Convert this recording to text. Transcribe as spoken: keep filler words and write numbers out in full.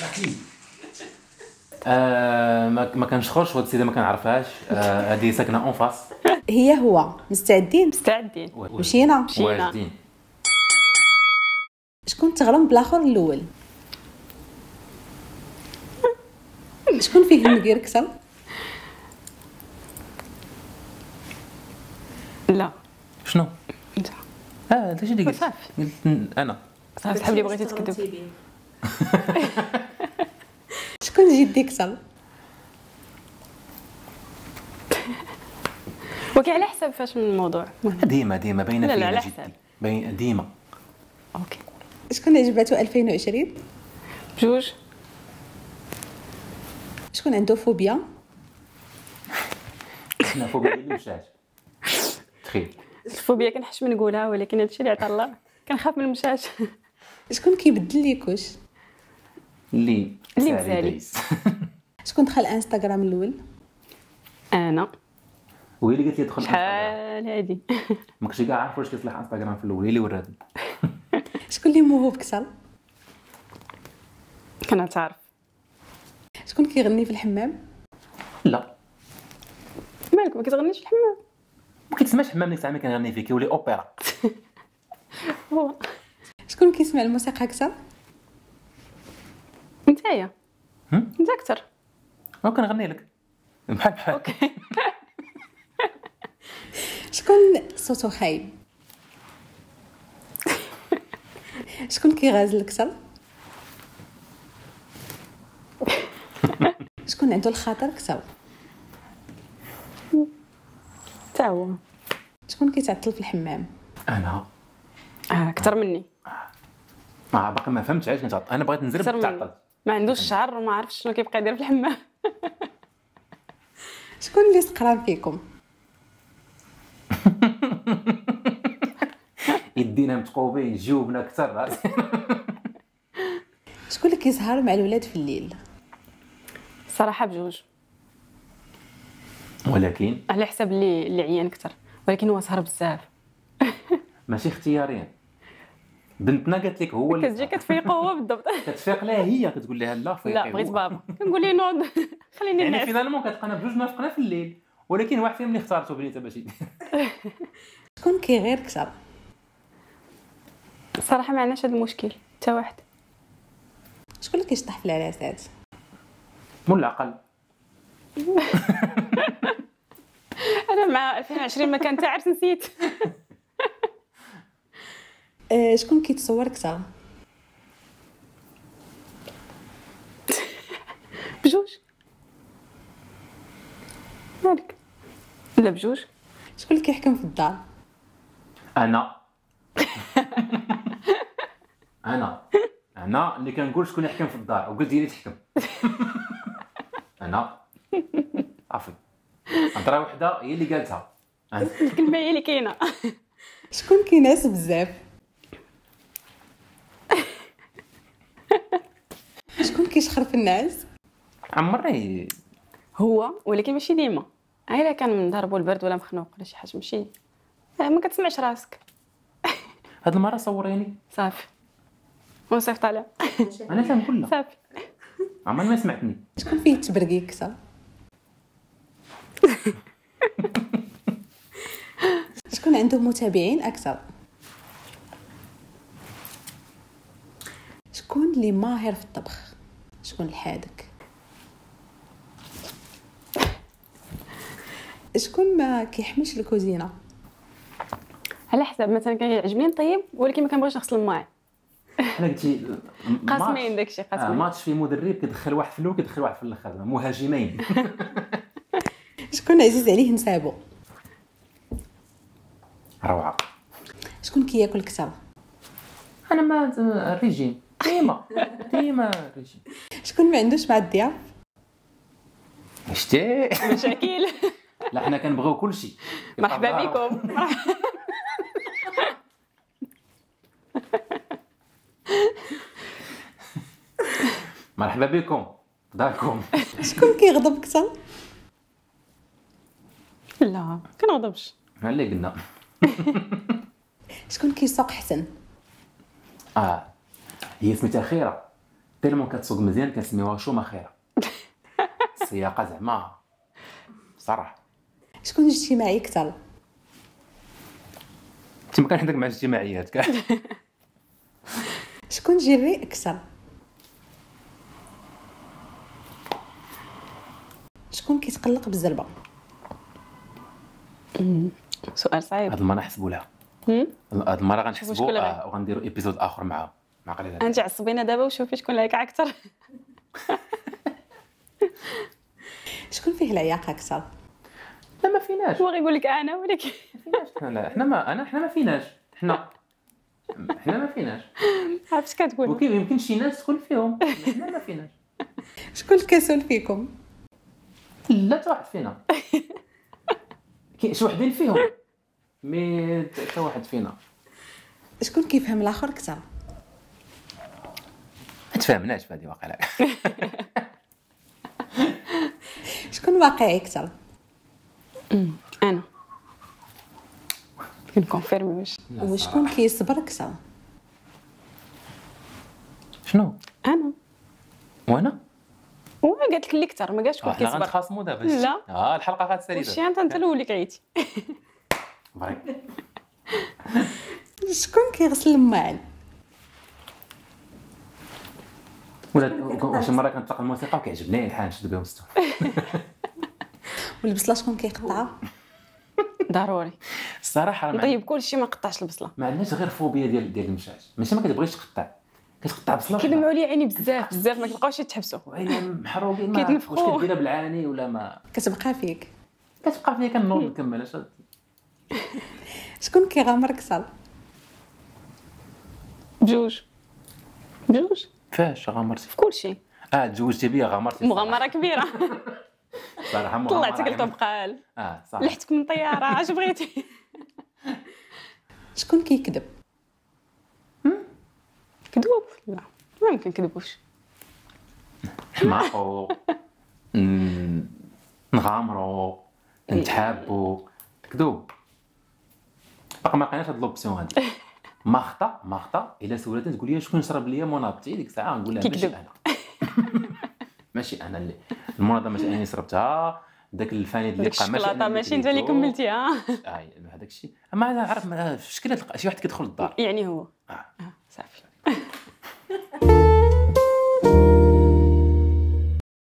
آه ما ما كنشخرش وهاد السيده ما كنعرفهاش. آه هذه ساكنه اون فاس. هي هو مستعدين مستعدين. مشينا مشينا. واجدين. شكون تغرم بالاخر الاول؟ شكون فيه المدير كثر؟ لا شنو؟ انت اه انت شنو قلت؟ صافي. قلت انا. صافي صاحبي اللي بغيتي تكذب. شكون جدي كثر؟ وكي على حسب فاش من الموضوع. ديما ديما باينه لا، لا، فينا على جدي. حساب. باين ديما. اوكي شكون عجباتو ألفين وعشرين؟ بجوج. شكون عنده فوبيا؟ حنا فوق اللي مشات. تخيل. الفوبيا كنحش من نقولها ولكن هادشي اللي عطا الله كنخاف من المشاش. شكون كيبدل ليكوش؟ اللي اللي ساري مسالي. دايز. شكون دخل انستغرام الاول؟ انا وهي اللي قالت لي دخل انستغرام. شحال هادي. ما كنتش كاع عارف واش كيصلح انستغرام في الاول، هي اللي وراتني. شكون اللي موهوب كثر؟ كنعترف. شكون كيغني في الحمام؟ لا مالك ما كتغنيش في الحمام؟ ما كيتسمعش حمام اللي ساعه كنغني فيه، كيولي اوبرا. هو شكون كيسمع الموسيقى كثر؟ نتايا. هم؟ انت اكثر. ما كنغني لك بحال بحال. اوكي. شكون صوتو خايب؟ شكون كيغازل كثر؟ شكون عنده الخاطر كثر؟ تا هو. شكون كيتعطل في الحمام؟ انا اه اكثر مني. ما باقي ما فهمتش علاش كنتعطل. انا بغيت نزرب اكثر مني. تعطل. ما عندوش شعر وما عرفش شنو كيبقى يدير في الحمام. شكون اللي سقران فيكم؟ يدينا متقوبين جاوبنا اكثر. شكون اللي كيسهر مع الولاد في الليل؟ الصراحه بجوج ولكن على حسب اللي اللي عيان اكثر، ولكن هو سهر بزاف. ماشي اختياريا. بنتنا قالت لك هو اللي كتجي كتفيقو هو بالضبط. كتفيق لها هي، كتقول لها لا فيقي. لا بغيت بابا كنقول ليه نوض خليني يعني نعس. فينالمون كتلقانا بجوج نافقنا في الليل، ولكن واحد فيهم اللي اختارته بنيته باش يدير. شكون كيغير كثر؟ الصراحه ما عندناش هذا المشكل حتى واحد. شكون اللي كيشطح في العراسات؟ مول العقل. انا مع ألفين وعشرين ما كان تعرس نسيت. آه شكون كيتصور كثر؟ بجوج. مالك؟ لا بجوج. شكون اللي كيحكم في الدار؟ انا انا انا اللي كنقول شكون يحكم في الدار وقلت لي تحكم. انا عافي هضره وحده هي اللي قالتها. أنا. الكلمه هي اللي كاينه. شكون كينعس بزاف؟ شكون كيشخر في النعاس؟ عمري هو ولكن ماشي ديما. الا كان مضربو البرد ولا مخنوق ولا شي حاجه ماشي ما كتسمعش راسك. هاد المره صوريني. صافي ونصيفط طالع. انا تنقول لها صافي. عمري ما سمعتني. شكون فيه تبرقي كثر؟ شكون عنده متابعين اكثر؟ شكون اللي ماهر في الطبخ؟ شكون الحادق؟ شكون ما كيحملش الكوزينه؟ على حسب، مثلا كيعجبني نطيب ولكن ما كنبغيش نغسل الماعن. انا قلتي قاسمين داكشي آه قاسمين. ماتش فيه مدرب كيدخل واحد في الاول كيدخل واحد في الاخر، مهاجمين. شكون عزيز عليه نسابو؟ روعه. شكون كياكل كثر؟ انا ما الريجيم ديما ديما الريجيم. شكون ما عندوش مع الضياف؟ شتي مشاكل. لا حنا كنبغيو كلشي. مرحبا بكم. مرحبا بكم داركم. شكون كيغضب كثر؟ لا كنغضبش. ها اللي قلنا. شكون كيسوق حسن؟ اه هي سميتها خيره. تيلمون كتسوق مزيان كنسميوها شومه خيره. السياقه زعما صراحه. شكون اجتماعي اكثر؟ انت ما كان عندك مع الاجتماعيات كاع. شكون جريء اكثر؟ شكون كيتقلق بالزربه؟ سؤال صعيب. هاد المره نحسبوا لها، هم؟ هاد المره شكون غنحسبوا اللي آه وغنديروا ايبيزود اخر معاها مع قليل. انت عصبينا دابا وشوفي شكون اللي هيك اكثر. شكون فيه العياقه اكثر؟ لا ما فيناش، هو غيقول لك انا ولكن ما فيناش حنا. لا حنا ما انا حنا ما فيناش حنا حنا ما فيناش. عرفت كتقول. وكيف يمكن شي ناس تكون فيهم، حنا ما فيناش. شكون الكسول فيكم؟ لا حتى واحد فينا. كاين شي وحدين فيهم مي حتى واحد فينا. شكون كيفهم الاخر اكثر؟ ما تفهمناش في هذه واقيلا. شكون واقعي اكثر؟ انا كنكونفيرمي واش وشكون كيصبر اكثر؟ شنو انا. وانا هو قالت لك اللي اكثر ما قالش شكون حنا كيصبر. غنتخاصموا دابا. لا. اه الحلقه غتسالي واش انت انت الاول اللي عيتي. فري. شكون كيغسل الماعن؟ ولا واش مره كنطلق الموسيقى وكيعجبني الحال نشد بهم ستون. والبصله شكون كيقطعها؟ ضروري الصراحه راه ما نطيب كلشي ما نقطعش البصله. ما عندناش غير فوبيا ديال ديال المشاش، ماشي ما كتبغيش تقطع، كتقطع بصله كيدمعوا لي عيني بزاف بزاف ما كيبقاوش يتحبسوا. وعيني محروقين. ما كيتنفخوا. واش كديرها بالعاني ولا ما كتبقى فيك. كتبقى فيا كنوض نكمل. اش شكون كيغامر اكثر؟ بجوج بجوج فاش غامرتي في كلشي. اه تزوجتي بيا غامرتي مغامره كبيره. صراحه مغامره. طلعتك لطبقال اه صح. لحتك من طياره اش بغيتي. شكون كيكذب؟ كذوب لا ما يمكن كذبوش. نحماقو ن- نغامرو نتحابو كذوب. باقي ما لقيناش هاد لوبسيون هادي. ما خطا ما خطا الا سولتني تقول لي شكون شرب ليا مناضتي ديك الساعه نقول لها ماشي كيكذب. انا. ماشي انا اللي المناضه ماشي انا اللي شربتها. داك الفانيد اللي ديك بقى ماشي الشوكولاته ماشي انت اللي كملتيها. اه هذاك الشيء اما انا عارف ما- في شكل شي واحد كيدخل للدار. يعني هو آه. اه صافي.